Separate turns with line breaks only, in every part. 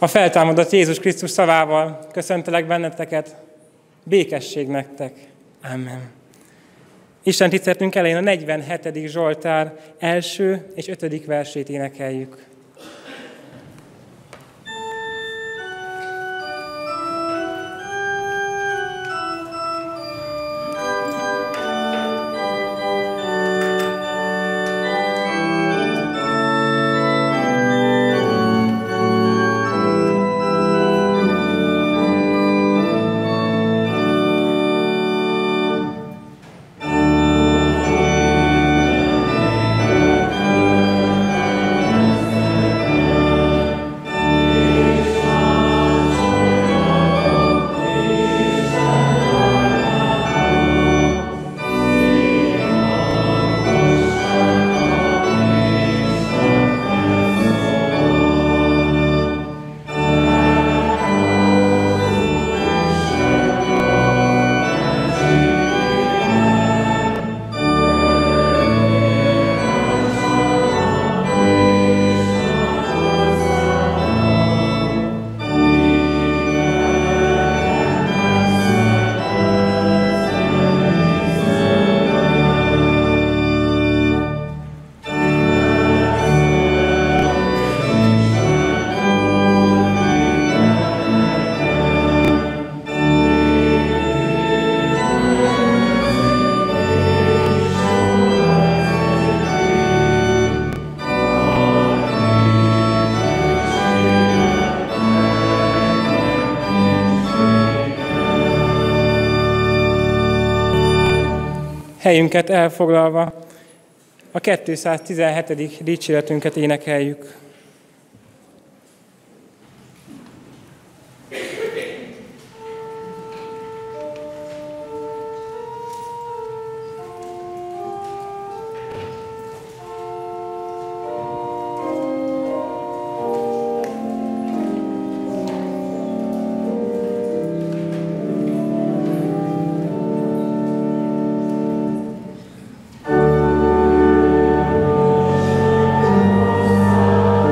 A feltámadott Jézus Krisztus szavával köszöntelek benneteket, békesség nektek. Amen. Isten tiszteletünk elején a 47. Zsoltár első és 5. versét énekeljük. Helyünket elfoglalva a 217. dicséretünket énekeljük.
Amen.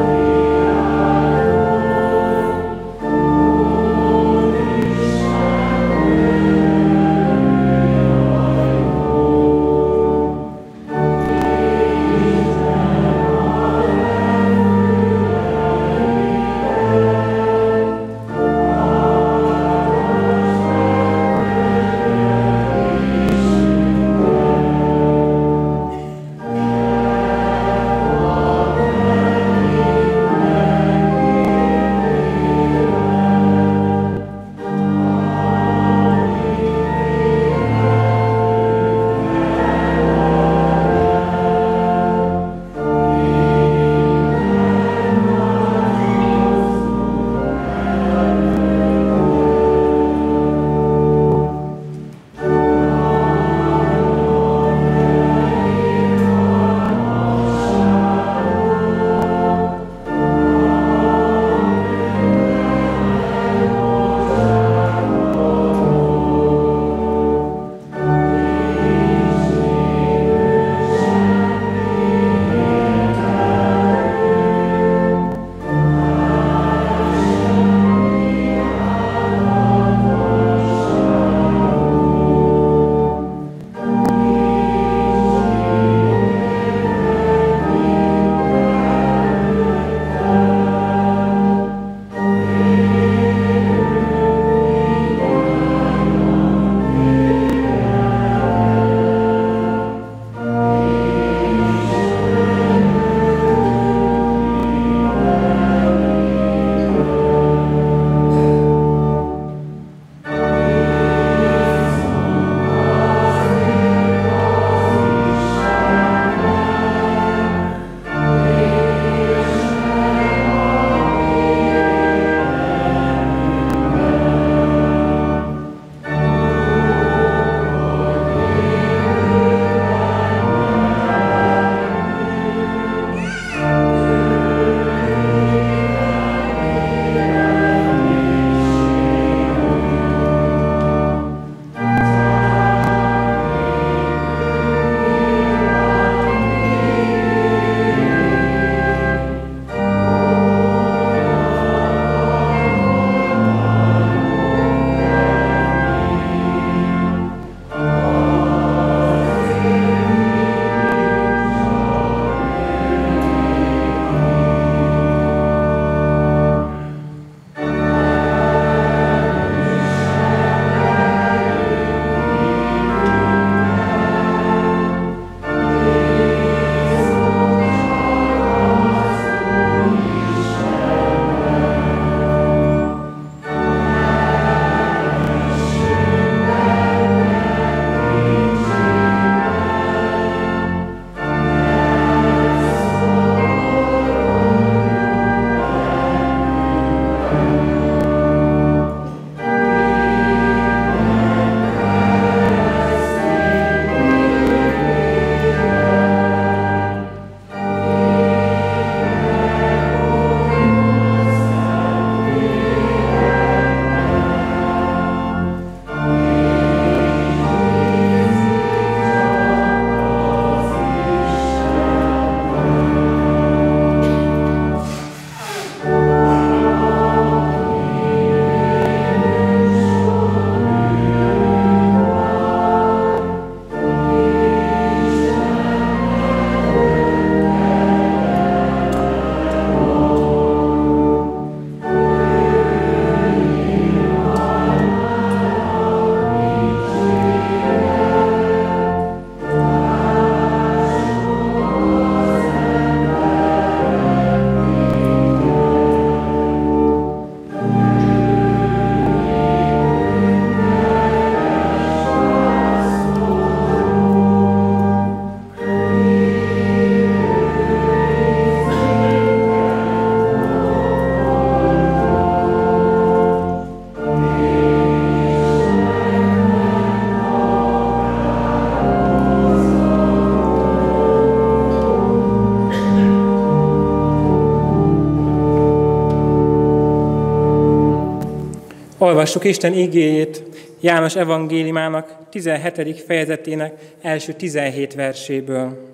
Olvassuk Isten igéjét János evangéliumának 17. fejezetének első 17 verséből.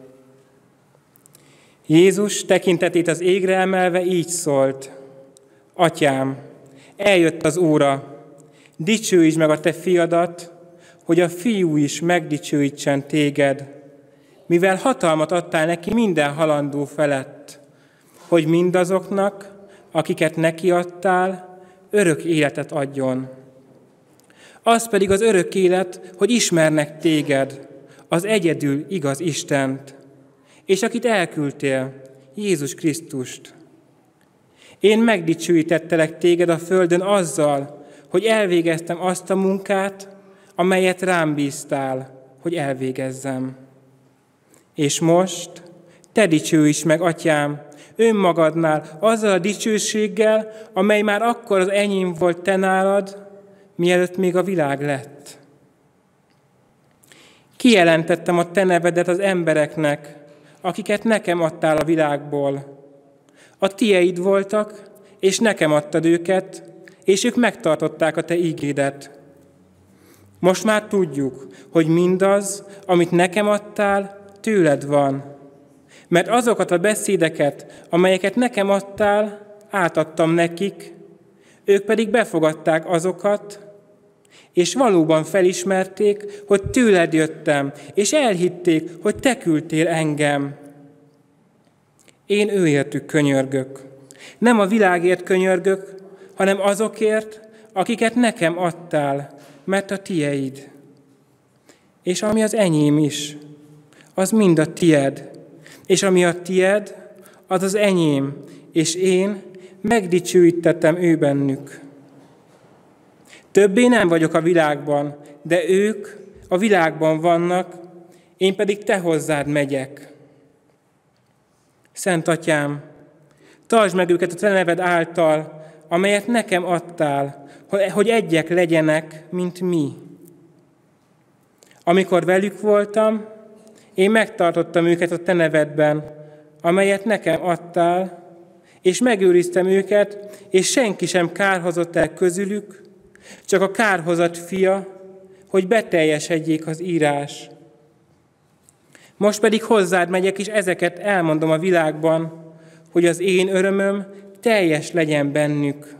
Jézus tekintetét az égre emelve így szólt: Atyám, eljött az óra, dicsőítsd meg a te fiadat, hogy a fiú is megdicsőítsen téged, mivel hatalmat adtál neki minden halandó felett, hogy mindazoknak, akiket neki adtál, örök életet adjon. Az pedig az örök élet, hogy ismernek téged, az egyedül igaz Istent, és akit elküldtél, Jézus Krisztust. Én megdicsőítettelek téged a földön azzal, hogy elvégeztem azt a munkát, amelyet rám bíztál, hogy elvégezzem. És most te dicsőíts meg, Atyám, önmagadnál azzal a dicsőséggel, amely már akkor az enyém volt te nálad, mielőtt még a világ lett. Kijelentettem a te nevedet az embereknek, akiket nekem adtál a világból. A tieid voltak, és nekem adtad őket, és ők megtartották a te ígédet. Most már tudjuk, hogy mindaz, amit nekem adtál, tőled van. Mert azokat a beszédeket, amelyeket nekem adtál, átadtam nekik, ők pedig befogadták azokat, és valóban felismerték, hogy tőled jöttem, és elhitték, hogy te küldtél engem. Én őértük könyörgök. Nem a világért könyörgök, hanem azokért, akiket nekem adtál, mert a tieid. És ami az enyém is, az mind a tied. És ami a tied, az az enyém, és én megdicsőítettem ő bennük. Többé nem vagyok a világban, de ők a világban vannak, én pedig te hozzád megyek. Szent Atyám, tartsd meg őket a te neved által, amelyet nekem adtál, hogy egyek legyenek, mint mi. Amikor velük voltam, én megtartottam őket a te nevedben, amelyet nekem adtál, és megőriztem őket, és senki sem kárhozott el közülük, csak a kárhozat fia, hogy beteljesedjék az írás. Most pedig hozzád megyek, és ezeket elmondom a világban, hogy az én örömöm teljes legyen bennük.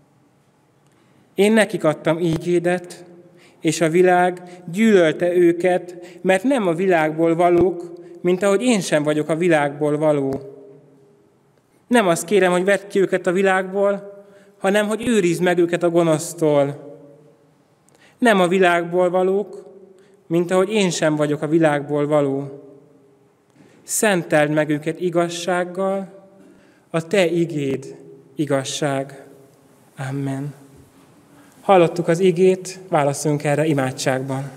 Én nekik adtam ígédet, és a világ gyűlölte őket, mert nem a világból valók, mint ahogy én sem vagyok a világból való. Nem azt kérem, hogy vedd ki őket a világból, hanem hogy őrizd meg őket a gonosztól. Nem a világból valók, mint ahogy én sem vagyok a világból való. Szenteld meg őket igazsággal, a te igéd igazság. Amen. Hallottuk az igét, válaszolunk erre imádságban.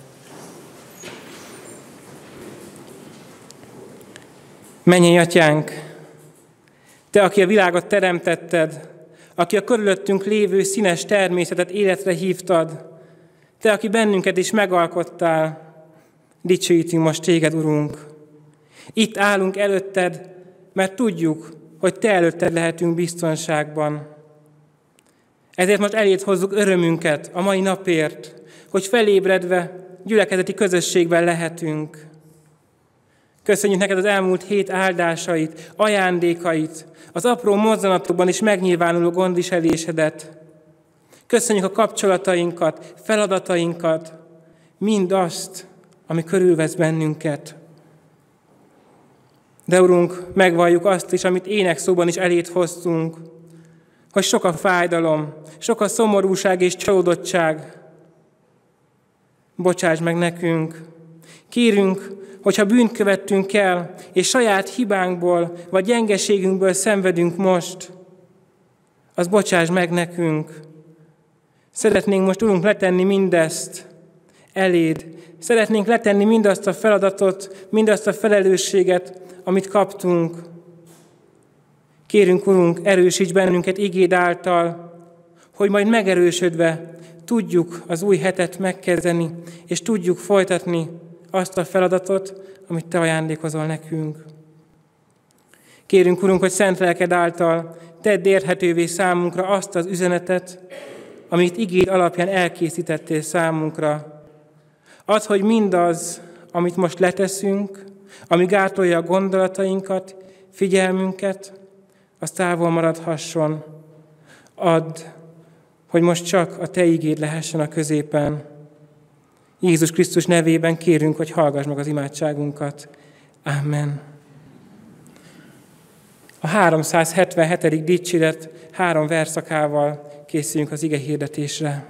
Mennyei Atyánk, te, aki a világot teremtetted, aki a körülöttünk lévő színes természetet életre hívtad, te, aki bennünket is megalkottál, dicsőítünk most téged, Urunk. Itt állunk előtted, mert tudjuk, hogy te előtted lehetünk biztonságban. Ezért most eléd hozzuk örömünket a mai napért, hogy felébredve gyülekezeti közösségben lehetünk. Köszönjük neked az elmúlt hét áldásait, ajándékait, az apró mozzanatokban is megnyilvánuló gondviselésedet. Köszönjük a kapcsolatainkat, feladatainkat, mindazt, ami körülvesz bennünket. De Urunk, megvalljuk azt is, amit énekszóban is eléd hoztunk, hogy sok a fájdalom, sok a szomorúság és csalódottság. Bocsáss meg nekünk. Kérünk, hogyha bűnt követtünk el, és saját hibánkból vagy gyengeségünkből szenvedünk most, az bocsáss meg nekünk. Szeretnénk most, Urunk, letenni mindezt eléd. Szeretnénk letenni mindazt a feladatot, mindazt a felelősséget, amit kaptunk. Kérünk, Urunk, erősíts bennünket igéd által, hogy majd megerősödve tudjuk az új hetet megkezdeni, és tudjuk folytatni azt a feladatot, amit te ajándékozol nekünk. Kérünk, Urunk, hogy szent lelked által tedd érthetővé számunkra azt az üzenetet, amit igéd alapján elkészítettél számunkra. Add, hogy mindaz, amit most leteszünk, ami gátolja a gondolatainkat, figyelmünket, az távol maradhasson. Add, hogy most csak a Te igéd lehessen a középen. Jézus Krisztus nevében kérünk, hogy hallgass meg az imádságunkat. Amen. A 377. dicséret 3 verszakával készüljünk az ige hirdetésre.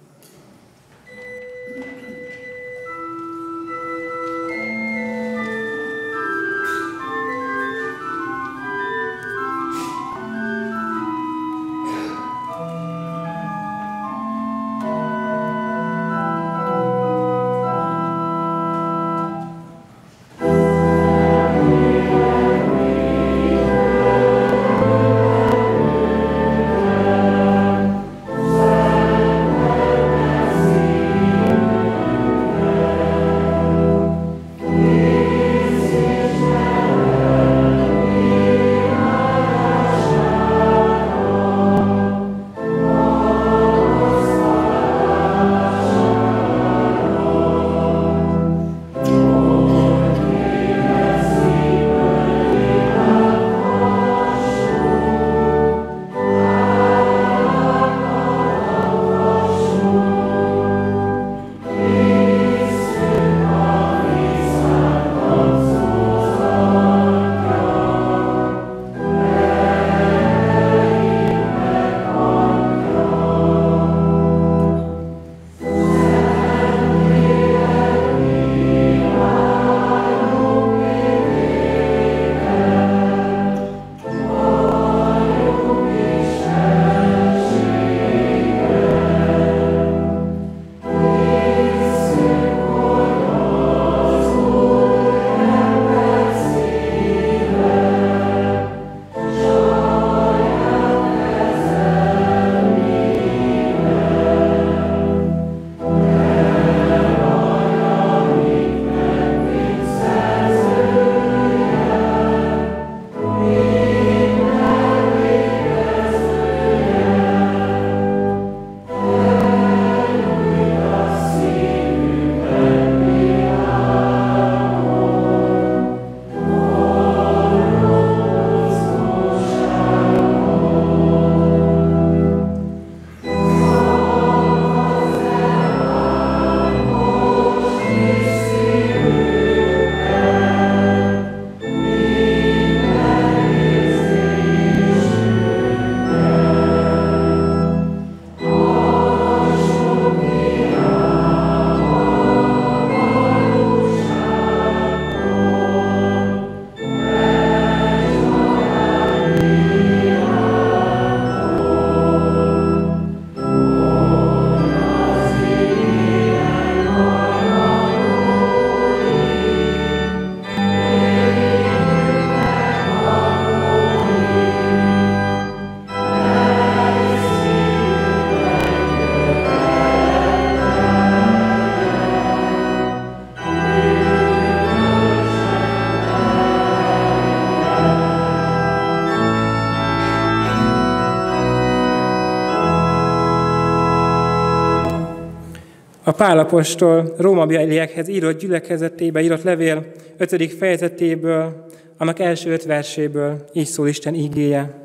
A Pál apostol rómaiakhez írott gyülekezetébe írott levél 5. fejezetéből, annak első 5 verséből így szól Isten igéje.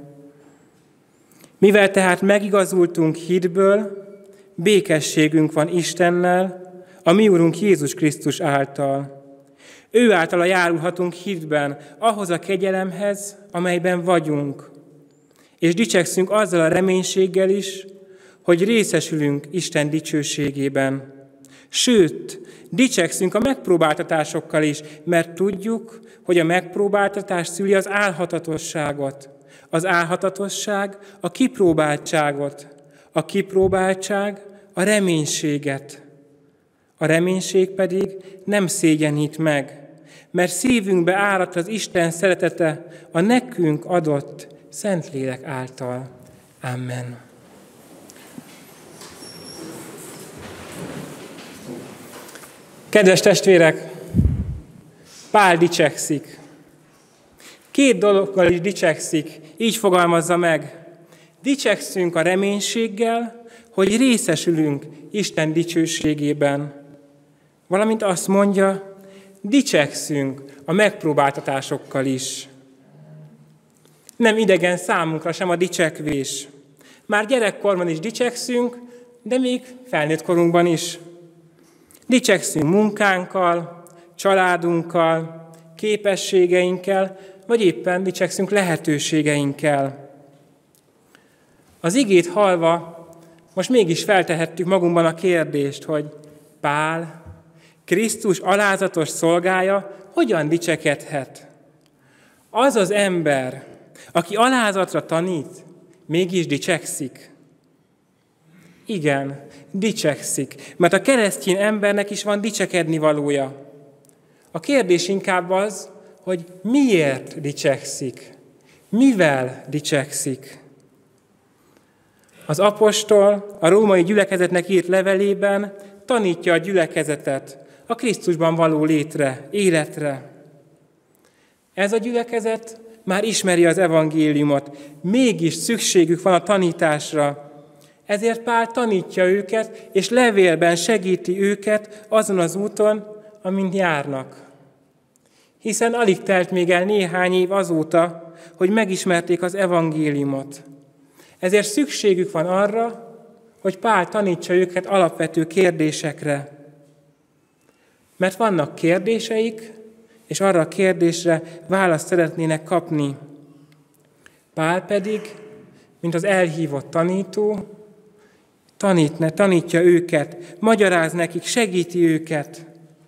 Mivel tehát megigazultunk hitből, békességünk van Istennel, a mi Úrunk Jézus Krisztus által. Ő általa járulhatunk hitben ahhoz a kegyelemhez, amelyben vagyunk, és dicsekszünk azzal a reménységgel is, hogy részesülünk Isten dicsőségében. Sőt, dicsekszünk a megpróbáltatásokkal is, mert tudjuk, hogy a megpróbáltatás szüli az álhatatosságot. Az álhatatosság a kipróbáltságot, a kipróbáltság a reménységet. A reménység pedig nem szégyenít meg, mert szívünkbe áradt az Isten szeretete a nekünk adott Szentlélek által. Amen. Kedves testvérek, Pál dicsekszik. 2 dologgal is dicsekszik, így fogalmazza meg. Dicsekszünk a reménységgel, hogy részesülünk Isten dicsőségében. Valamint azt mondja, dicsekszünk a megpróbáltatásokkal is. Nem idegen számunkra sem a dicsekvés. Már gyerekkorban is dicsekszünk, de még felnőtt korunkban is. Dicsekszünk munkánkkal, családunkkal, képességeinkkel, vagy éppen dicsekszünk lehetőségeinkkel. Az igét hallva most mégis feltehettük magunkban a kérdést, hogy Pál, Krisztus alázatos szolgája hogyan dicsekedhet? Az az ember, aki alázatra tanít, mégis dicsekszik. Igen, dicsekszik, mert a keresztény embernek is van dicsekedni valója. A kérdés inkább az, hogy miért dicsekszik, mivel dicsekszik. Az apostol a római gyülekezetnek írt levelében tanítja a gyülekezetet a Krisztusban való létre, életre. Ez a gyülekezet már ismeri az evangéliumot, mégis szükségük van a tanításra. Ezért Pál tanítja őket, és levélben segíti őket azon az úton, amin járnak. Hiszen alig telt még el néhány év azóta, hogy megismerték az evangéliumot. Ezért szükségük van arra, hogy Pál tanítsa őket alapvető kérdésekre. Mert vannak kérdéseik, és arra a kérdésre választ szeretnének kapni. Pál pedig, mint az elhívott tanító, tanítja őket, magyaráz nekik, segíti őket.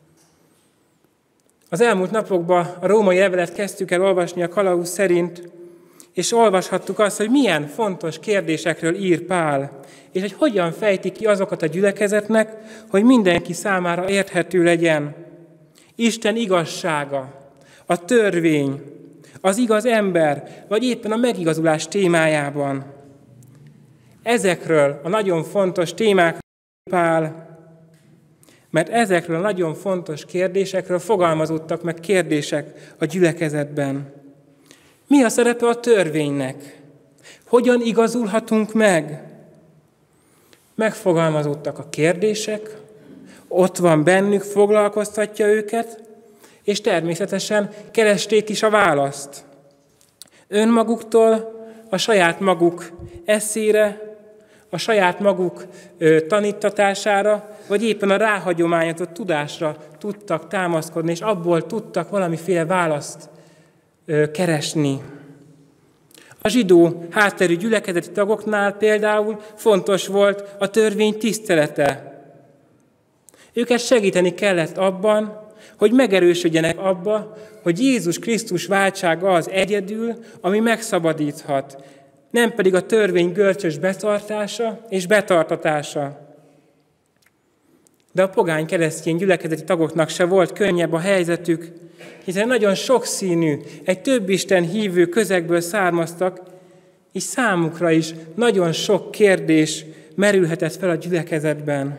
Az elmúlt napokban a római levelet kezdtük el olvasni a kalauz szerint, és olvashattuk azt, hogy milyen fontos kérdésekről ír Pál, és hogy hogyan fejti ki azokat a gyülekezetnek, hogy mindenki számára érthető legyen. Isten igazsága, a törvény, az igaz ember, vagy éppen a megigazulás témájában. Ezekről a nagyon fontos témákról Pál, mert ezekről a nagyon fontos kérdésekről fogalmazódtak meg kérdések a gyülekezetben. Mi a szerepe a törvénynek? Hogyan igazulhatunk meg? Megfogalmazódtak a kérdések, ott van bennük, foglalkoztatja őket, és természetesen keresték is a választ. Önmaguktól, a saját maguk eszére, a saját maguk tanítatására, vagy éppen a ráhagyományozott tudásra tudtak támaszkodni, és abból tudtak valamiféle választ keresni. A zsidó hátterű gyülekezeti tagoknál például fontos volt a törvény tisztelete. Őket segíteni kellett abban, hogy megerősödjenek abba, hogy Jézus Krisztus váltsága az egyedül, ami megszabadíthat, nem pedig a törvény görcsös betartása és betartatása. De a pogány keresztény gyülekezeti tagoknak se volt könnyebb a helyzetük, hiszen nagyon sokszínű, egy több Isten hívő közegből származtak, és számukra is nagyon sok kérdés merülhetett fel a gyülekezetben.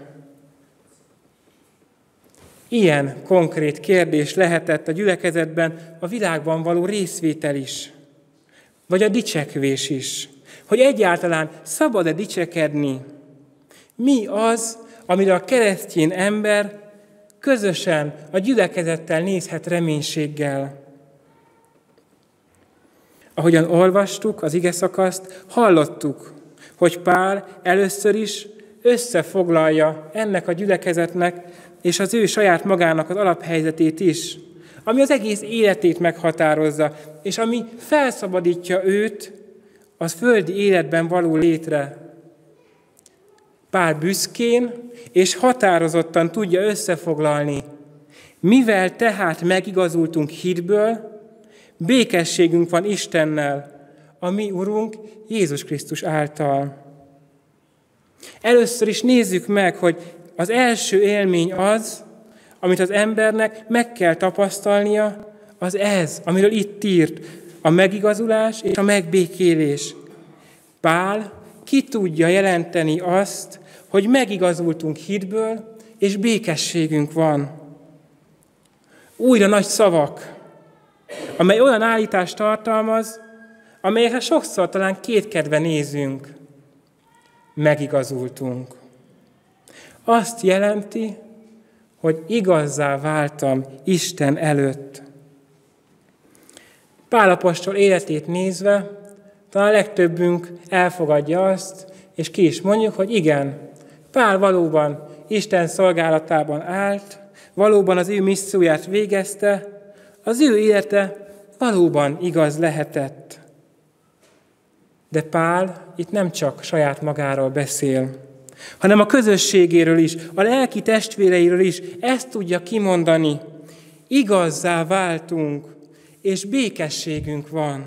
Ilyen konkrét kérdés lehetett a gyülekezetben a világban való részvétel is, vagy a dicsekvés is, hogy egyáltalán szabad-e dicsekedni. Mi az, amire a keresztény ember közösen a gyülekezettel nézhet reménységgel. Ahogyan olvastuk az igeszakaszt, hallottuk, hogy Pál először is összefoglalja ennek a gyülekezetnek és az ő saját magának az alaphelyzetét is, ami az egész életét meghatározza, és ami felszabadítja őt az földi életben való létre. Pál büszkén és határozottan tudja összefoglalni, mivel tehát megigazultunk hitből, békességünk van Istennel, a mi Urunk Jézus Krisztus által. Először is nézzük meg, hogy az első élmény az, amit az embernek meg kell tapasztalnia, az ez, amiről itt írt, a megigazulás és a megbékélés. Pál ki tudja jelenteni azt, hogy megigazultunk hitből, és békességünk van. Újra nagy szavak, amely olyan állítást tartalmaz, amelyekre sokszor talán kétkedve nézünk. megigazultunk. Azt jelenti, hogy igazzá váltam Isten előtt. Pál apostol életét nézve, talán a legtöbbünk elfogadja azt, és ki is mondjuk, hogy igen, Pál valóban Isten szolgálatában állt, valóban az ő misszióját végezte, az ő élete valóban igaz lehetett. De Pál itt nem csak saját magáról beszél, hanem a közösségéről is, a lelki testvéreiről is ezt tudja kimondani. Igazzá váltunk, és békességünk van.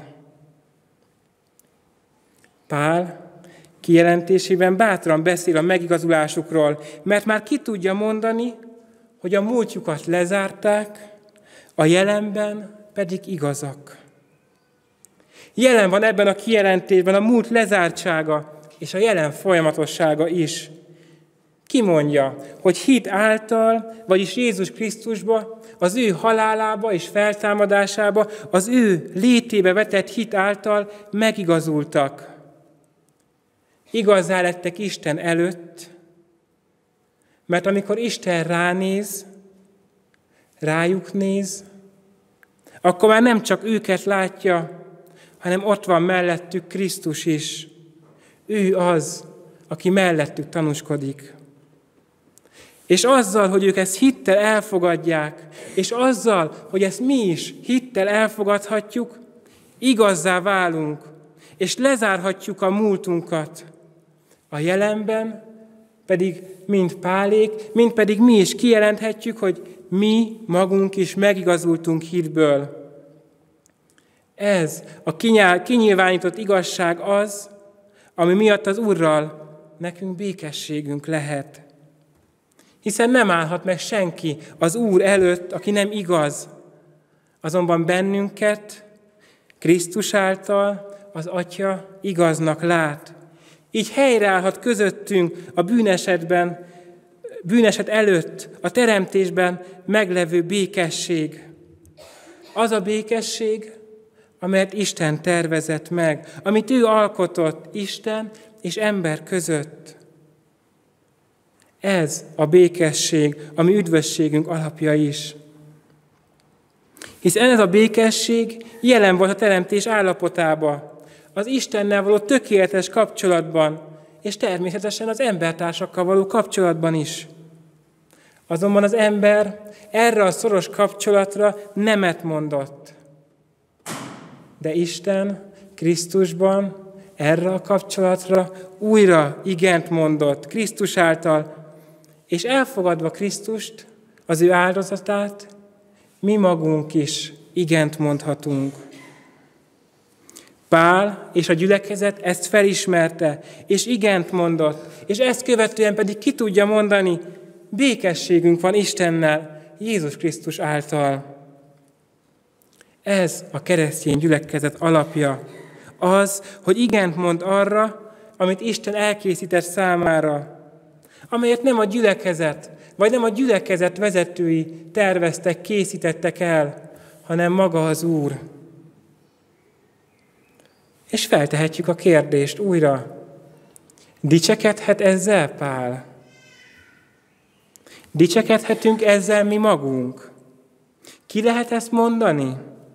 Pál kijelentésében bátran beszél a megigazulásukról, mert már ki tudja mondani, hogy a múltjukat lezárták, a jelenben pedig igazak. Jelen van ebben a kijelentésben a múlt lezártsága és a jelen folyamatossága is. Ki mondja, hogy hit által, vagyis Jézus Krisztusba, az ő halálába és feltámadásába, az ő létébe vetett hit által megigazultak. Igazzá lettek Isten előtt, mert amikor Isten rájuk néz, akkor már nem csak őket látja, hanem ott van mellettük Krisztus is. Ő az, aki mellettük tanúskodik. És azzal, hogy ők ezt hittel elfogadják, és azzal, hogy ezt mi is hittel elfogadhatjuk, igazzá válunk, és lezárhatjuk a múltunkat. A jelenben pedig mind Pálék, mind pedig mi is kijelenthetjük, hogy mi magunk is megigazultunk hitből. Ez a kinyilvánított igazság az, ami miatt az Úrral nekünk békességünk lehet. Hiszen nem állhat meg senki az Úr előtt, aki nem igaz. Azonban bennünket Krisztus által az Atya igaznak lát. Így helyreállhat közöttünk a bűneset előtt, a teremtésben meglevő békesség. Az a békesség, amelyet Isten tervezett meg, amit ő alkotott Isten és ember között. Ez a békesség, ami üdvösségünk alapja is. Hiszen ez a békesség jelen volt a teremtés állapotában, az Istennel való tökéletes kapcsolatban, és természetesen az embertársakkal való kapcsolatban is. Azonban az ember erre a szoros kapcsolatra nemet mondott. De Isten Krisztusban erre a kapcsolatra újra igent mondott Krisztus által, és elfogadva Krisztust, az ő áldozatát, mi magunk is igent mondhatunk. Pál és a gyülekezet ezt felismerte, és igent mondott, és ezt követően pedig ki tudja mondani, békességünk van Istennel, Jézus Krisztus által. Ez a keresztény gyülekezet alapja. Az, hogy igent mond arra, amit Isten elkészített számára, amelyet nem a gyülekezet, vagy nem a gyülekezet vezetői terveztek, készítettek el, hanem maga az Úr. És feltehetjük a kérdést újra. Dicsekedhet ezzel Pál? Dicsekedhetünk ezzel mi magunk? Ki lehet ezt mondani?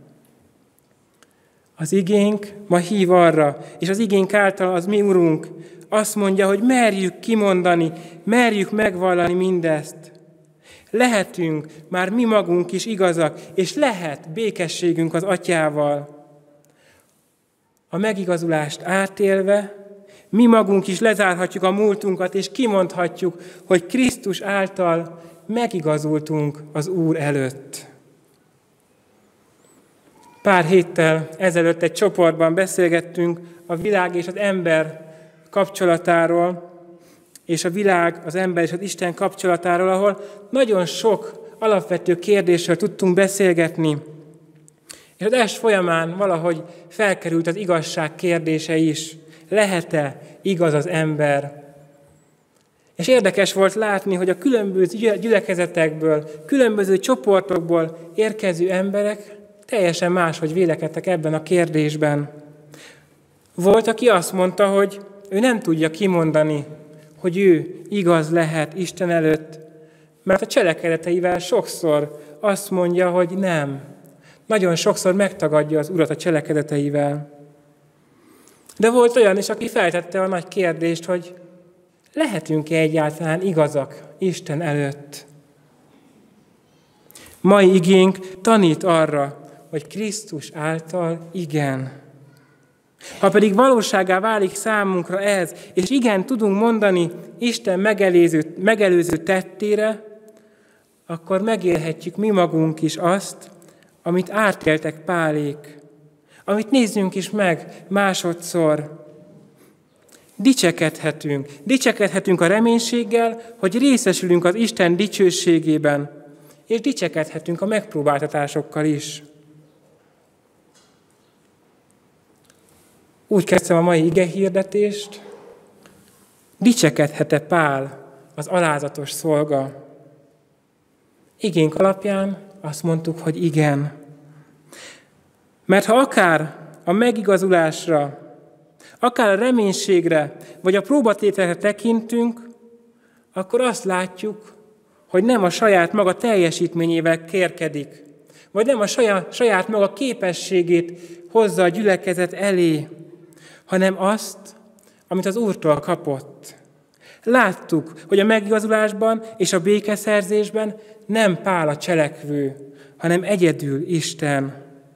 Az igénk ma hív arra, és az igénk által az mi Urunk azt mondja, hogy merjük kimondani, merjük megvallani mindezt. Lehetünk már mi magunk is igazak, és lehet békességünk az Atyával. A megigazulást átélve, mi magunk is lezárhatjuk a múltunkat, és kimondhatjuk, hogy Krisztus által megigazultunk az Úr előtt. Pár héttel ezelőtt egy csoportban beszélgettünk a világ és az ember kapcsolatáról, és a világ, az ember és az Isten kapcsolatáról, ahol nagyon sok alapvető kérdésről tudtunk beszélgetni. És az est folyamán valahogy felkerült az igazság kérdése is. Lehet-e igaz az ember? És érdekes volt látni, hogy a különböző gyülekezetekből, különböző csoportokból érkező emberek teljesen máshogy vélekedtek ebben a kérdésben. Volt, aki azt mondta, hogy ő nem tudja kimondani, hogy ő igaz lehet Isten előtt, mert a cselekedeteivel sokszor azt mondja, hogy nem. Nagyon sokszor megtagadja az Urat a cselekedeteivel. De volt olyan is, aki feltette a nagy kérdést, hogy lehetünk-e egyáltalán igazak Isten előtt? Mai igénk tanít arra, hogy Krisztus által igen. Ha pedig valóságá válik számunkra ez, és igen tudunk mondani Isten megelőző tettére, akkor megélhetjük mi magunk is azt, amit átéltek Pálék, amit nézzünk is meg másodszor. Dicsekedhetünk a reménységgel, hogy részesülünk az Isten dicsőségében, és dicsekedhetünk a megpróbáltatásokkal is. Úgy kezdtem a mai igehirdetést, dicsekedhet-e Pál, az alázatos szolga? Igénk alapján azt mondtuk, hogy igen. Mert ha akár a megigazulásra, akár a reménységre, vagy a próbatételre tekintünk, akkor azt látjuk, hogy nem a saját maga teljesítményével kérkedik, vagy nem a saját maga képességét hozza a gyülekezet elé, hanem azt, amit az Úrtól kapott. Láttuk, hogy a megigazulásban és a békeszerzésben nem Pál a cselekvő, hanem egyedül Isten.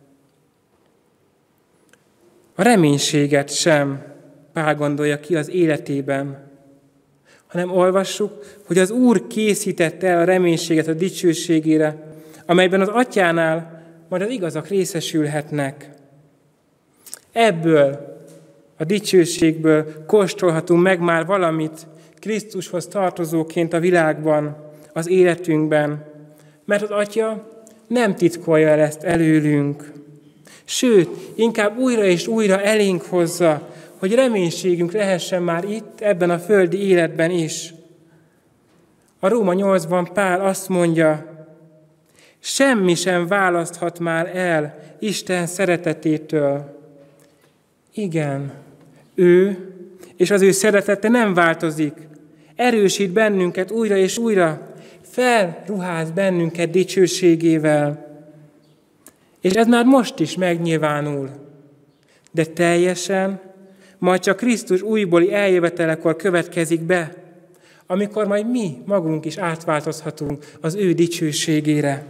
A reménységet sem Pál gondolja ki az életében, hanem olvassuk, hogy az Úr készítette el a reménységet a dicsőségére, amelyben az Atyánál majd az igazak részesülhetnek. Ebből a dicsőségből kóstolhatunk meg már valamit Krisztushoz tartozóként a világban, az életünkben, mert az Atya nem titkolja el ezt előlünk. Sőt, inkább újra és újra elénk hozza, hogy reménységünk lehessen már itt, ebben a földi életben is. A Róma 8-ban Pál azt mondja, semmi sem választhat már el Isten szeretetétől. Igen, ő és az ő szeretete nem változik. Erősít bennünket újra és újra, felruház bennünket dicsőségével. És ez már most is megnyilvánul, de teljesen majd csak Krisztus újbóli eljövetelekor következik be, amikor majd mi magunk is átváltozhatunk az ő dicsőségére.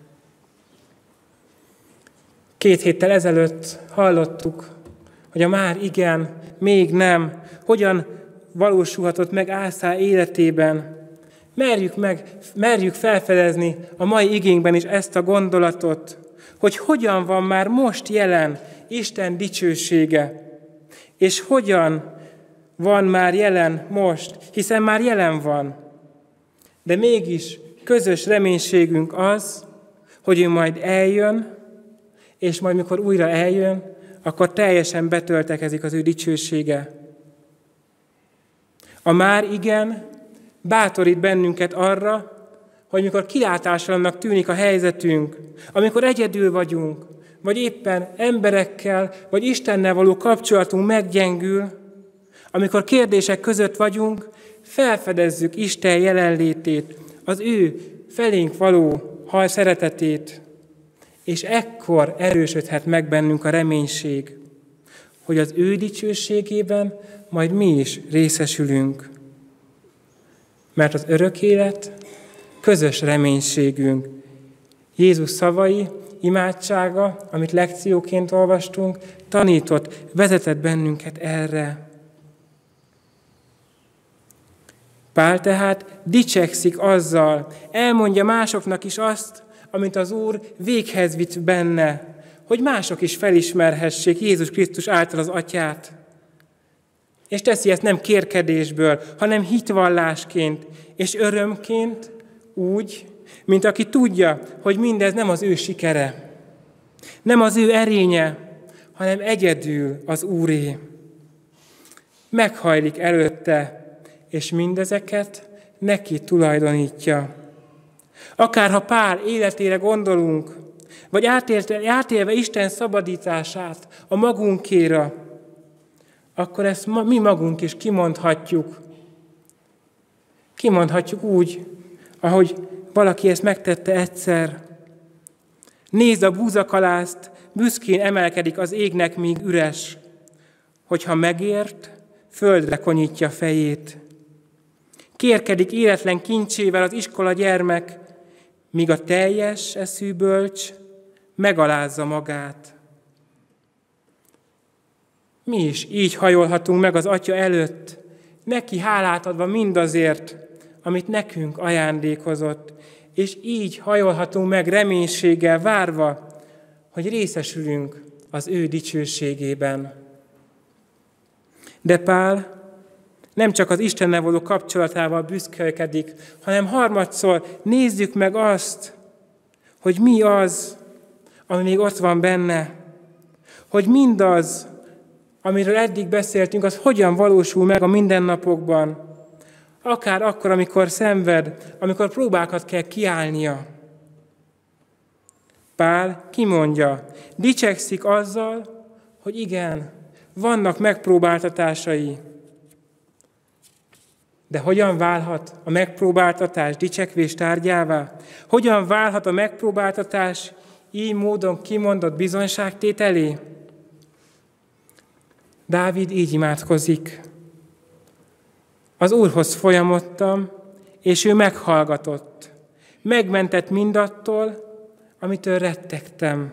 2 héttel ezelőtt hallottuk, hogy a már igen, még nem, hogyan valósulhatott meg Ászá életében. Merjük felfedezni a mai igénkben is ezt a gondolatot, hogy hogyan van már most jelen Isten dicsősége, és hogyan van már jelen most, hiszen már jelen van. De mégis közös reménységünk az, hogy ő majd eljön, és majd mikor újra eljön, akkor teljesen betöltekezik az ő dicsősége. A már igen bátorít bennünket arra, hogy mikor kilátástalannak tűnik a helyzetünk, amikor egyedül vagyunk, vagy éppen emberekkel, vagy Istennel való kapcsolatunk meggyengül, amikor kérdések között vagyunk, felfedezzük Isten jelenlétét, az ő felénk való szeretetét, és ekkor erősödhet meg bennünk a reménység, hogy az ő dicsőségében majd mi is részesülünk. Mert az örök élet közös reménységünk. Jézus szavai, imádsága, amit lekcióként olvastunk, tanított, vezetett bennünket erre. Pál tehát dicsekszik azzal, elmondja másoknak is azt, amit az Úr véghez vitt benne, hogy mások is felismerhessék Jézus Krisztus által az Atyát. És teszi ezt nem kérkedésből, hanem hitvallásként és örömként, úgy, mint aki tudja, hogy mindez nem az ő sikere, nem az ő erénye, hanem egyedül az Úré. Meghajlik előtte, és mindezeket neki tulajdonítja. Akárha Pál életére gondolunk, vagy átélve Isten szabadítását a magunkéra, akkor ezt mi magunk is kimondhatjuk. Kimondhatjuk úgy, ahogy valaki ezt megtette egyszer. Nézd a búzakalászt, büszkén emelkedik az égnek, míg üres, hogyha megért, földre konyítja fejét. Kérkedik életlen kincsével az iskola gyermek, míg a teljes eszű bölcs megalázza magát. Mi is így hajolhatunk meg az Atya előtt, neki hálát adva mindazért, amit nekünk ajándékozott, és így hajolhatunk meg reménységgel várva, hogy részesülünk az ő dicsőségében. De Pál nem csak az Istennel való kapcsolatával büszkélkedik, hanem harmadszor nézzük meg azt, hogy mi az, ami még ott van benne, hogy mindaz, amiről eddig beszéltünk, az hogyan valósul meg a mindennapokban, akár akkor, amikor szenved, amikor próbákat kell kiállnia. Pál kimondja, dicsekszik azzal, hogy igen, vannak megpróbáltatásai. De hogyan válhat a megpróbáltatás dicsekvés tárgyává? Hogyan válhat a megpróbáltatás így módon kimondott bizonyságtételé? Dávid így imádkozik. Az Úrhoz folyamodtam, és ő meghallgatott. Megmentett mindattól, amitől rettegtem.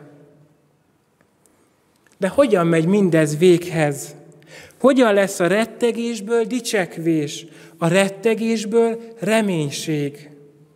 De hogyan megy mindez véghez? Hogyan lesz a rettegésből dicsekvés, a rettegésből reménység?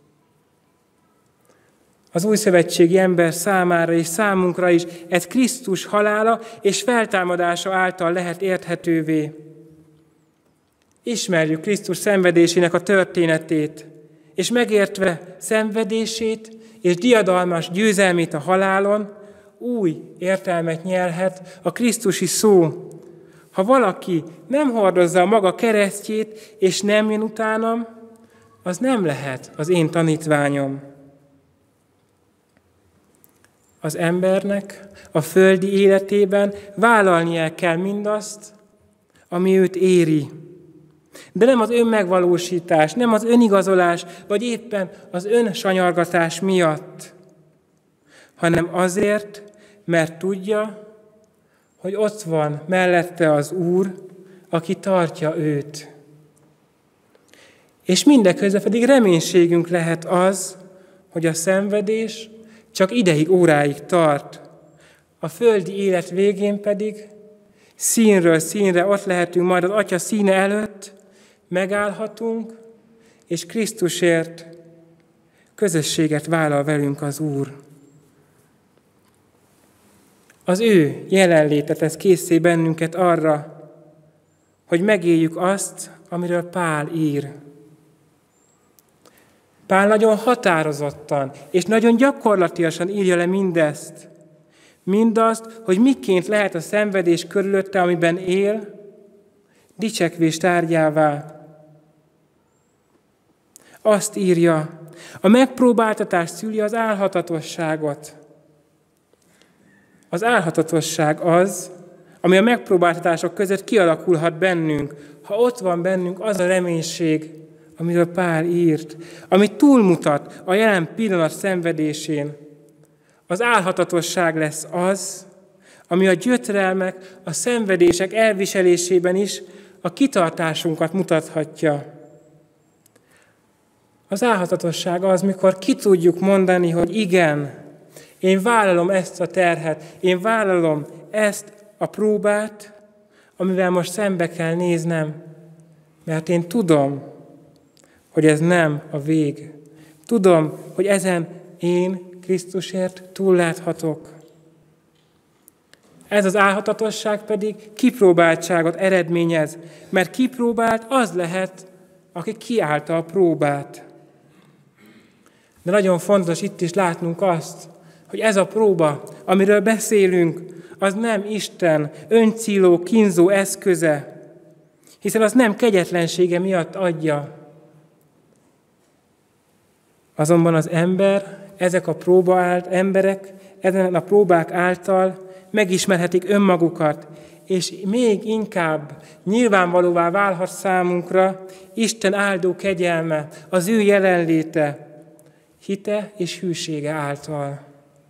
Az újszövetségi ember számára és számunkra is ez Krisztus halála és feltámadása által lehet érthetővé. Ismerjük Krisztus szenvedésének a történetét, és megértve szenvedését és diadalmas győzelmét a halálon, új értelmet nyelhet a krisztusi szó. Ha valaki nem hordozza a maga keresztjét, és nem jön utánam, az nem lehet az én tanítványom. Az embernek a földi életében vállalnia kell mindazt, ami őt éri. De nem az önmegvalósítás, nem az önigazolás, vagy éppen az önsanyargatás miatt, hanem azért, mert tudja, hogy ott van mellette az Úr, aki tartja őt. És mindeközben pedig reménységünk lehet az, hogy a szenvedés csak ideig, óráig tart. A földi élet végén pedig színről színre ott lehetünk majd az Atya színe előtt, megállhatunk, és Krisztusért közösséget vállal velünk az Úr. Az ő jelenléte tesz készé bennünket arra, hogy megéljük azt, amiről Pál ír. Pál nagyon határozottan és nagyon gyakorlatiasan írja le mindezt. Mindazt, hogy miként lehet a szenvedés körülötte, amiben él, dicsekvés tárgyává. Azt írja, a megpróbáltatás szüli az álhatatosságot. Az álhatatosság az, ami a megpróbáltatások között kialakulhat bennünk, ha ott van bennünk az a reménység, amiről Pál írt, ami túlmutat a jelen pillanat szenvedésén. Az álhatatosság lesz az, ami a gyötrelmek, a szenvedések elviselésében is a kitartásunkat mutathatja. Az álhatatosság az, mikor ki tudjuk mondani, hogy igen, én vállalom ezt a terhet, én vállalom ezt a próbát, amivel most szembe kell néznem, mert én tudom, hogy ez nem a vég. Tudom, hogy ezen én Krisztusért túlláthatok. Ez az álhatatosság pedig kipróbáltságot eredményez, mert kipróbált az lehet, aki kiállta a próbát. De nagyon fontos itt is látnunk azt, hogy ez a próba, amiről beszélünk, az nem Isten öncéló, kínzó eszköze, hiszen az nem kegyetlensége miatt adja. Azonban az ember, ezek a emberek ezen a próbák által megismerhetik önmagukat, és még inkább nyilvánvalóvá válhat számunkra Isten áldó kegyelme, az ő jelenléte, hite és hűsége által.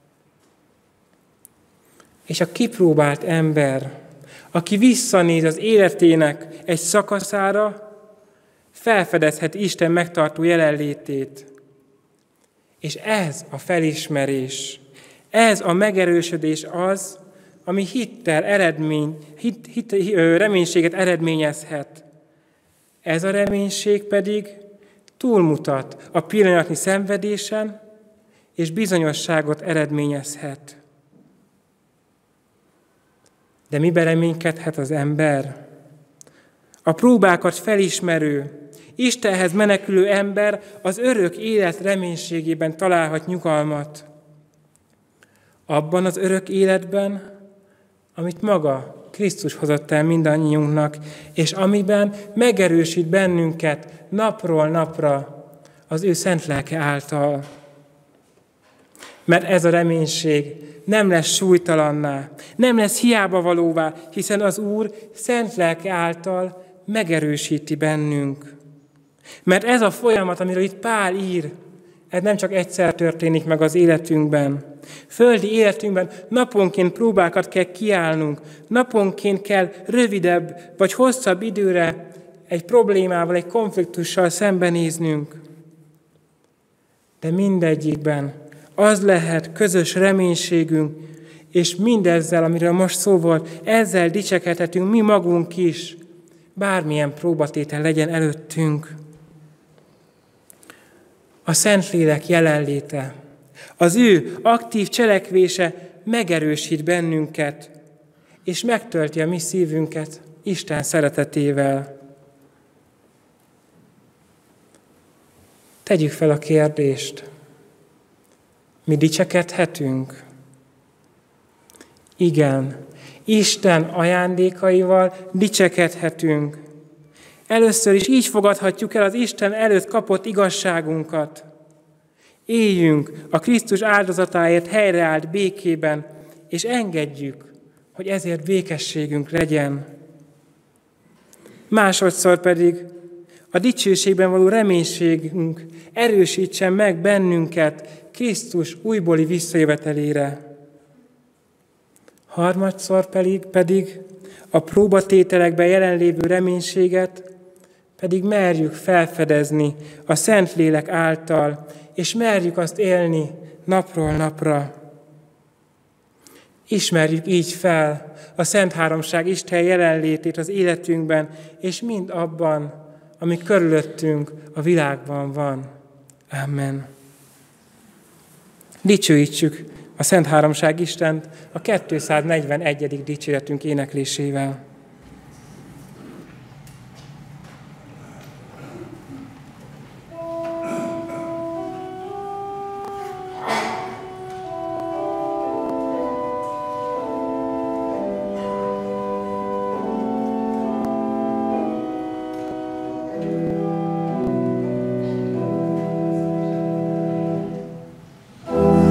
És a kipróbált ember, aki visszanéz az életének egy szakaszára, felfedezhet Isten megtartó jelenlétét. És ez a felismerés, ez a megerősödés az, ami reménységet eredményezhet. Ez a reménység pedig túlmutat a pillanatnyi szenvedésen, és bizonyosságot eredményezhet. De miben reménykedhet az ember? A próbákat felismerő, Istenhez menekülő ember az örök élet reménységében találhat nyugalmat. Abban az örök életben, amit maga Krisztus hozott el mindannyiunknak, és amiben megerősít bennünket napról napra az ő szent lelke által. Mert ez a reménység nem lesz súlytalanná, nem lesz hiába valóvá, hiszen az Úr szent lelke által megerősíti bennünk. Mert ez a folyamat, amiről itt Pál ír, ez nem csak egyszer történik meg az életünkben. Földi életünkben naponként próbákat kell kiállnunk, naponként kell rövidebb vagy hosszabb időre egy problémával, egy konfliktussal szembenéznünk. De mindegyikben az lehet közös reménységünk, és mindezzel, amiről most szó volt, ezzel dicsekedhetünk mi magunk is, bármilyen próbatétel legyen előttünk. A Szentlélek jelenléte, az ő aktív cselekvése megerősít bennünket, és megtölti a mi szívünket Isten szeretetével. Tegyük fel a kérdést, mi dicsekedhetünk? Igen, Isten ajándékaival dicsekedhetünk. Először is így fogadhatjuk el az Isten előtt kapott igazságunkat. Éljünk a Krisztus áldozatáért helyreállt békében, és engedjük, hogy ezért békességünk legyen. Másodszor pedig a dicsőségben való reménységünk erősítsen meg bennünket Krisztus újbóli visszajövetelére. Harmadszor pedig a próbatételekben jelenlévő reménységet pedig merjük felfedezni a Szentlélek által, és merjük azt élni napról napra. Ismerjük így fel a Szent Háromság Isten jelenlétét az életünkben, és mind abban, ami körülöttünk a világban van. Amen. Dicsőítsük a Szent Háromság Istent a 241. dicséretünk éneklésével.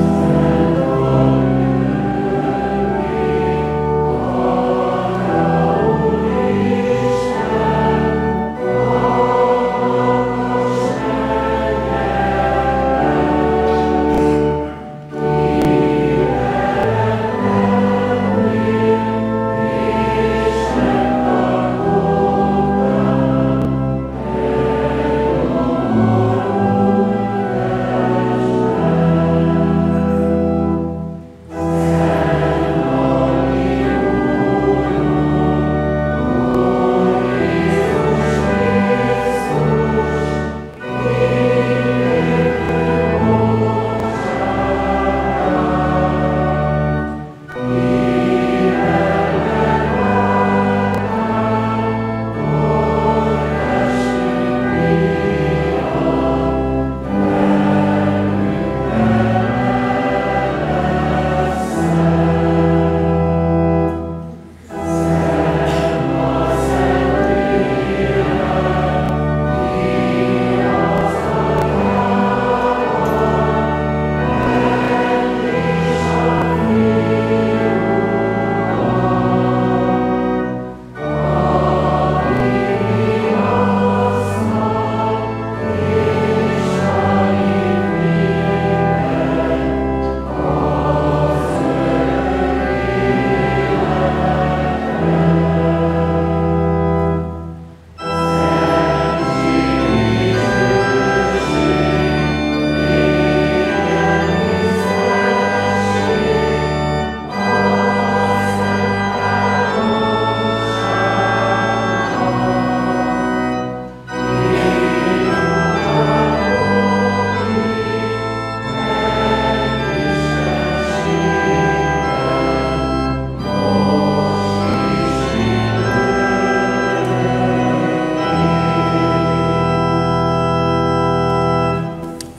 Amen.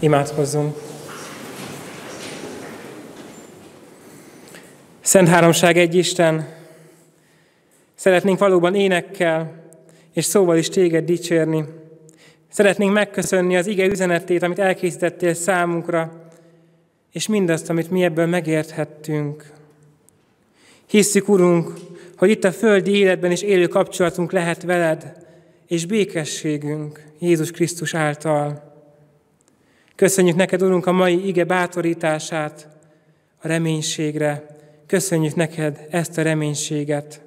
Imádkozzunk! Szent Háromság egy Isten, szeretnénk valóban énekkel és szóval is téged dicsérni. Szeretnénk megköszönni az ige üzenetét, amit elkészítettél számunkra, és mindazt, amit mi ebből megérthettünk. Hisszük, Urunk, hogy itt a földi életben is élő kapcsolatunk lehet veled, és békességünk Jézus Krisztus által. Köszönjük neked, Urunk, a mai ige bátorítását a reménységre. Köszönjük neked ezt a reménységet.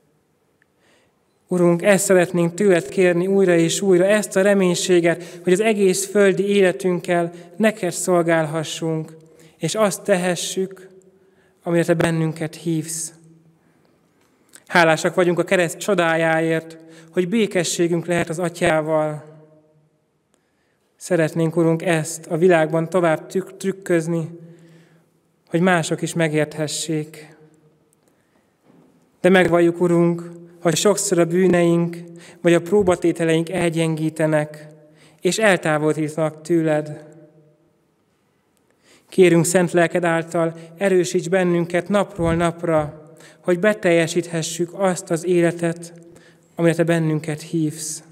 Urunk, ezt szeretnénk tőled kérni újra és újra, ezt a reménységet, hogy az egész földi életünkkel neked szolgálhassunk, és azt tehessük, amire te bennünket hívsz. Hálásak vagyunk a kereszt csodájáért, hogy békességünk lehet az Atyával. Szeretnénk, Urunk, ezt a világban tovább trükközni, hogy mások is megérthessék. De megvalljuk, Urunk, hogy sokszor a bűneink vagy a próbatételeink elgyengítenek, és eltávolítanak tőled. Kérünk szent lelked által, erősíts bennünket napról napra, hogy beteljesíthessük azt az életet, amire te bennünket hívsz.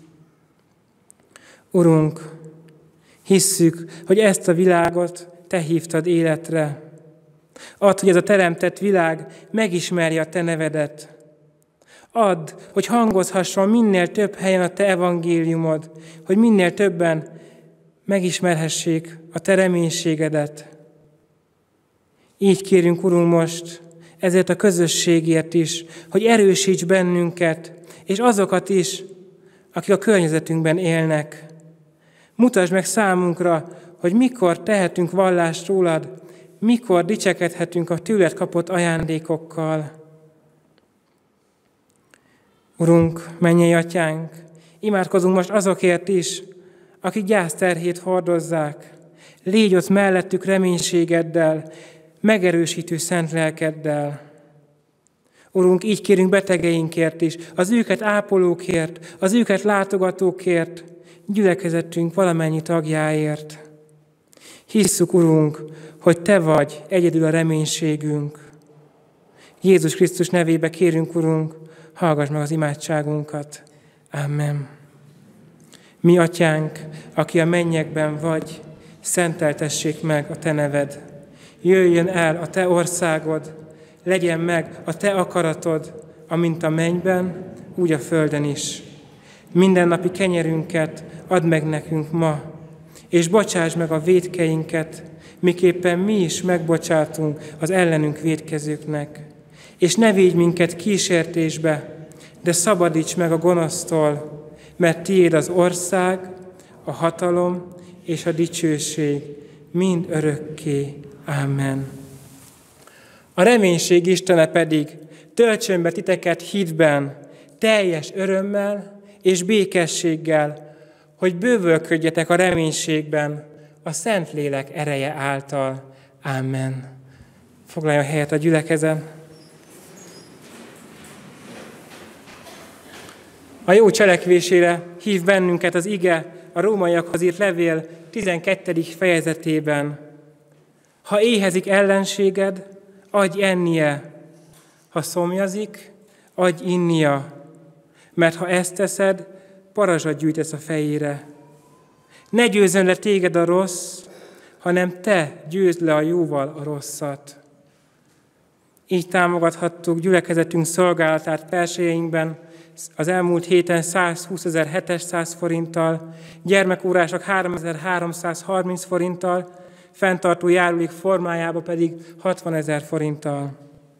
Urunk, hisszük, hogy ezt a világot te hívtad életre. Add, hogy ez a teremtett világ megismerje a te nevedet. Add, hogy hangozhasson minél több helyen a te evangéliumod, hogy minél többen megismerhessék a te reménységedet. Így kérünk, Urunk, most ezért a közösségért is, hogy erősíts bennünket, és azokat is, akik a környezetünkben élnek. Mutasd meg számunkra, hogy mikor tehetünk vallást rólad, mikor dicsekedhetünk a tőled kapott ajándékokkal. Urunk, mennyei Atyánk, imádkozunk most azokért is, akik gyászterhét hordozzák. Légy ott mellettük reménységeddel, megerősítő szent lelkeddel. Urunk, így kérünk betegeinkért is, az őket ápolókért, az őket látogatókért, gyülekezetünk valamennyi tagjáért. Hisszük, Urunk, hogy te vagy egyedül a reménységünk. Jézus Krisztus nevébe kérünk, Urunk, hallgass meg az imádságunkat. Amen. Mi, Atyánk, aki a mennyekben vagy, szenteltessék meg a te neved. Jöjjön el a te országod, legyen meg a te akaratod, amint a mennyben, úgy a földön is. Mindennapi kenyerünket add meg nekünk ma, és bocsáss meg a vétkeinket, miképpen mi is megbocsátunk az ellenünk vétkezőknek. És ne védj minket kísértésbe, de szabadíts meg a gonosztól, mert tiéd az ország, a hatalom és a dicsőség mind örökké. Amen. A reménység Istene pedig töltsön be titeket hitben, teljes örömmel és békességgel, hogy bővölködjetek a reménységben a Szentlélek ereje által. Amen. Foglaljon helyet a gyülekezet. A jó cselekvésére hív bennünket az ige a Rómaiakhoz írt levél 12. fejezetében. Ha éhezik ellenséged, adj ennie, ha szomjazik, adj innia, mert ha ezt teszed, parazsat gyűjtesz a fejére. Ne győzzön le téged a rossz, hanem te győzd le a jóval a rosszat. Így támogathattuk gyülekezetünk szolgálatát persejeinkben, az elmúlt héten 120.700 forinttal, gyermekórások 3.330 forinttal, fenntartó járulék formájába pedig 60.000 forinttal.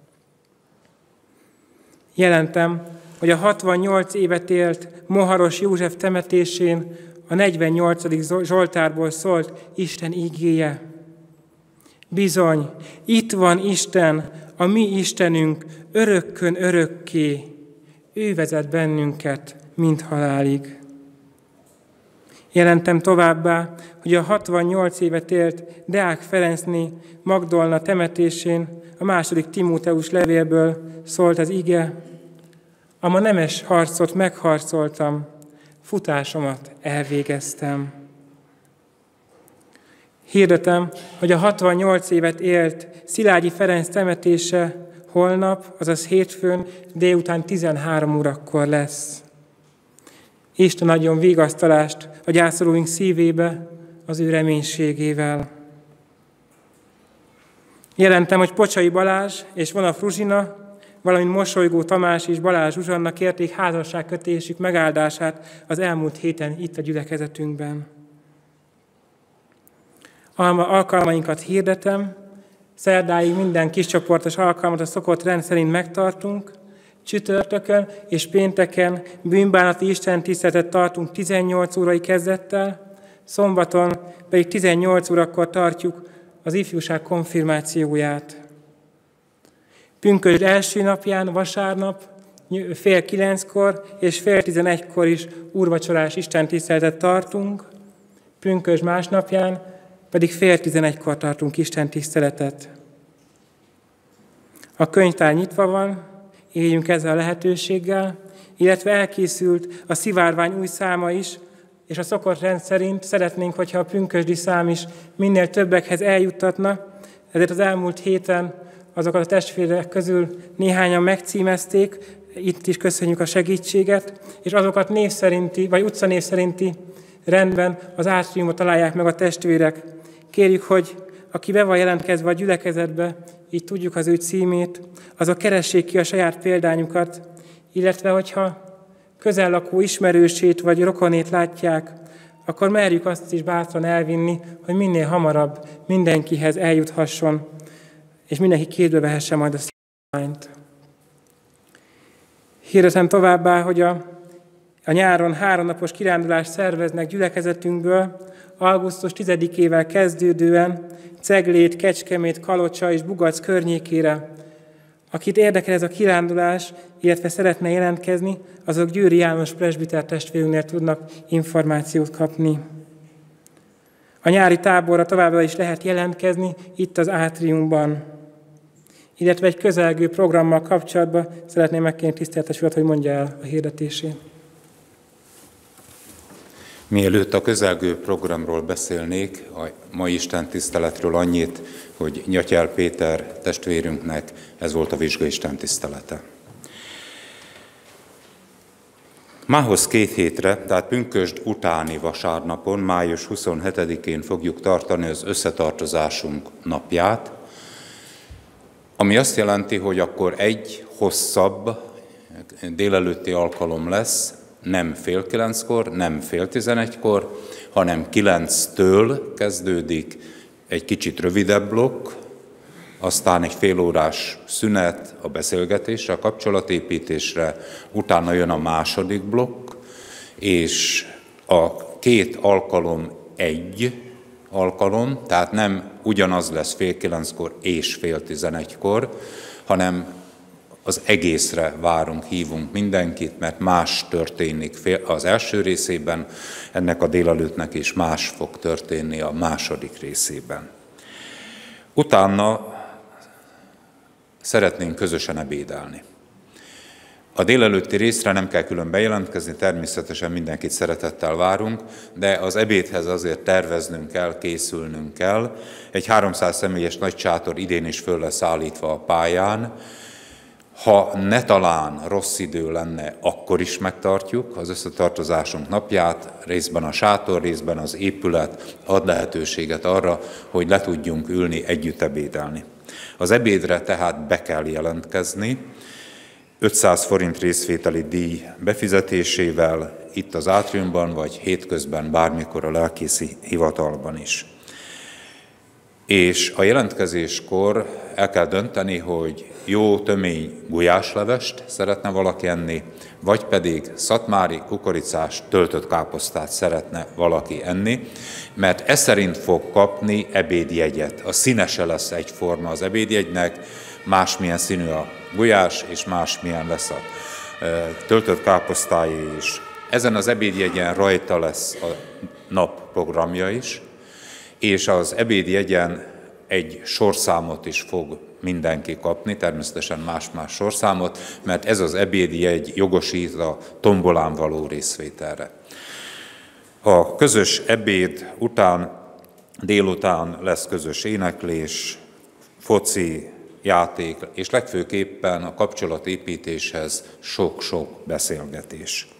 Jelentem, hogy a 68 évet élt Moharos József temetésén a 48. Zsoltárból szólt Isten ígéje. Bizony, itt van Isten, a mi Istenünk, örökkön örökké. Ő vezet bennünket, mind halálig. Jelentem továbbá, hogy a 68 évet élt Deák Ferencné Magdolna temetésén a 2. Timóteus levélből szólt az ige. A nemes harcot megharcoltam, futásomat elvégeztem. Hirdetem, hogy a 68 évet élt Szilágyi Ferenc temetése holnap, azaz hétfőn délután 13 órakor lesz. Isten adjon vigasztalást a gyászolóink szívébe az ő reménységével. Jelentem, hogy Pocsai Balázs és Vona Fruzsina, valamint Mosolygó Tamás és Balázs Zsuzsanna kérték házasságkötésük megáldását az elmúlt héten itt a gyülekezetünkben. Alkalmainkat hirdetem, szerdáig minden kiscsoportos alkalmat a szokott rend szerint megtartunk, csütörtökön és pénteken bűnbánati istentiszteletet tartunk 18 órai kezdettel, szombaton pedig 18 órakor tartjuk az ifjúság konfirmációját. Pünkösd első napján, vasárnap, 8:30 és 10:11 is úrvacsorás istentiszteletet tartunk, pünkösd másnapján pedig 10:11 tartunk istentiszteletet. A könyvtár nyitva van, éljünk ezzel a lehetőséggel, illetve elkészült a szivárvány új száma is, és a szokott rend szerint szeretnénk, hogyha a pünkösdi szám is minél többekhez eljuttatna, ezért az elmúlt héten azokat a testvérek közül néhányan megcímezték, itt is köszönjük a segítséget, és azokat név szerinti, vagy utcanév szerinti rendben az átriumot találják meg a testvérek. Kérjük, hogy aki be van jelentkezve a gyülekezetbe, így tudjuk az ő címét, azok keressék ki a saját példányukat, illetve hogyha közel lakó ismerősét vagy rokonét látják, akkor merjük azt is bátran elvinni, hogy minél hamarabb mindenkihez eljuthasson, és mindenki kézbe vehesse majd a szívványt. Hirdetem továbbá, hogy a nyáron 3 napos kirándulást szerveznek gyülekezetünkből, augusztus 10-ével kezdődően Ceglét, Kecskemét, Kalocsa és Bugac környékére. Akit érdekel ez a kirándulás, illetve szeretne jelentkezni, azok Győri János presbiter testvérünknél tudnak információt kapni. A nyári táborra továbbra is lehet jelentkezni itt az átriumban. Illetve egy közelgő programmal kapcsolatban szeretném megkérni tiszteletes urat, hogy mondja el a hirdetését.
Mielőtt a közelgő programról beszélnék, a mai istentiszteletről annyit, hogy Nyatyel Péter testvérünknek ez volt a vizsgaistentisztelete. Mához 2 hétre, tehát pünkösd utáni vasárnapon, május 27-én fogjuk tartani az összetartozásunk napját, ami azt jelenti, hogy akkor egy hosszabb délelőtti alkalom lesz, nem 8:30, nem 10:30, hanem 9-től kezdődik egy kicsit rövidebb blokk, aztán egy félórás szünet a beszélgetésre, a kapcsolatépítésre, utána jön a második blokk, és a 2 alkalom egy alkalom, tehát nem ugyanaz lesz 8:30 és 10:30, hanem az egészre várunk, hívunk mindenkit, mert más történik az első részében, ennek a délelőttnek is más fog történni a második részében. Utána szeretnénk közösen ebédelni. A délelőtti részre nem kell külön bejelentkezni, természetesen mindenkit szeretettel várunk, de az ebédhez azért terveznünk kell, készülnünk kell. Egy 300 személyes nagy sátor idén is föl lesz állítva a pályán. Ha netalán rossz idő lenne, akkor is megtartjuk az összetartozásunk napját, részben a sátor, részben az épület ad lehetőséget arra, hogy le tudjunk ülni, együtt ebédelni. Az ebédre tehát be kell jelentkezni, 500 forint részvételi díj befizetésével itt az átriumban, vagy hétközben bármikor a lelkészi hivatalban is. És a jelentkezéskor el kell dönteni, hogy jó tömény gulyáslevest szeretne valaki enni, vagy pedig szatmári, kukoricás, töltött káposztát szeretne valaki enni, mert ez szerint fog kapni ebédjegyet. A színe se lesz egyforma az ebédjegynek, másmilyen színű a gulyás, és másmilyen lesz a töltött káposztája is. Ezen az ebédjegyen rajta lesz a nap programja is, és az ebédjegyen egy sorszámot is fog mindenki kapni, természetesen más-más sorszámot, mert ez az ebédjegy jogosít a tombolán való részvételre. A közös ebéd után Délután lesz közös éneklés, foci, játék, és legfőképpen a kapcsolatépítéshez sok-sok beszélgetés.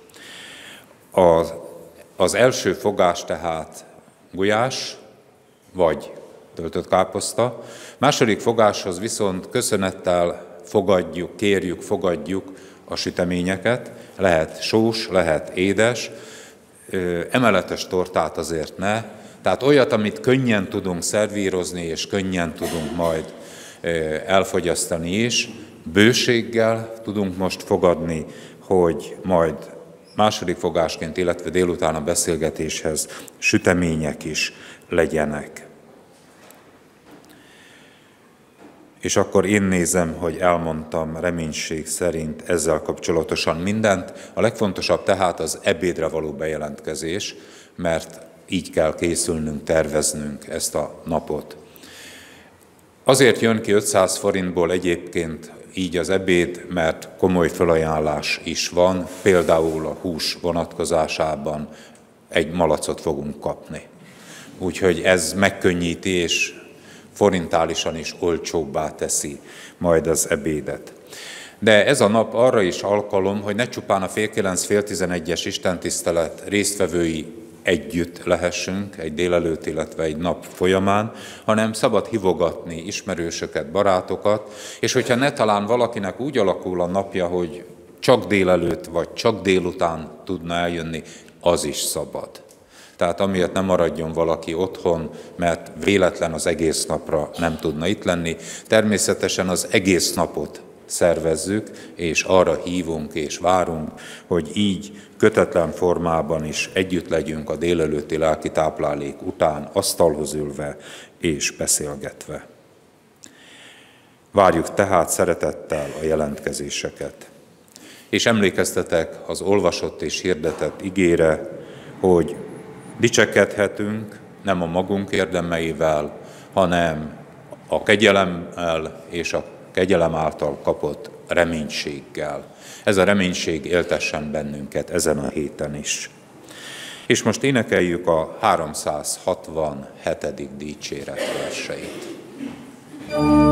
Az első fogás tehát gulyás, vagy töltött káposzta. Második fogáshoz viszont köszönettel fogadjuk, kérjük, fogadjuk a süteményeket. Lehet sós, lehet édes, emeletes tortát azért ne. Tehát olyat, amit könnyen tudunk szervírozni, és könnyen tudunk majd elfogyasztani is. Bőséggel tudunk most fogadni, hogy majd második fogásként, illetve délután a beszélgetéshez sütemények is legyenek. És akkor én nézem, hogy elmondtam reménység szerint ezzel kapcsolatosan mindent. A legfontosabb tehát az ebédre való bejelentkezés, mert így kell készülnünk, terveznünk ezt a napot. Azért jön ki 500 forintból egyébként így az ebéd, mert komoly felajánlás is van, például a hús vonatkozásában egy malacot fogunk kapni. Úgyhogy ez megkönnyíti és forintálisan is olcsóbbá teszi majd az ebédet. De ez a nap arra is alkalom, hogy ne csupán a fél 9, fél 11-es istentisztelet résztvevői együtt lehessünk egy délelőtt, illetve egy nap folyamán, hanem szabad hívogatni ismerősöket, barátokat, és hogyha nettalán valakinek úgy alakul a napja, hogy csak délelőtt vagy csak délután tudna eljönni, az is szabad. Tehát amiatt nem maradjon valaki otthon, mert véletlen az egész napra nem tudna itt lenni. Természetesen az egész napot szervezzük, és arra hívunk és várunk, hogy így kötetlen formában is együtt legyünk a délelőtti lelki táplálék után, asztalhoz ülve és beszélgetve. Várjuk tehát szeretettel a jelentkezéseket. És emlékeztetek az olvasott és hirdetett igére, hogy dicsekedhetünk nem a magunk érdemeivel, hanem a kegyelemmel és a kegyelem által kapott reménységgel. Ez a reménység éltessen bennünket ezen a héten is. És most énekeljük a 367. dicséret verseit.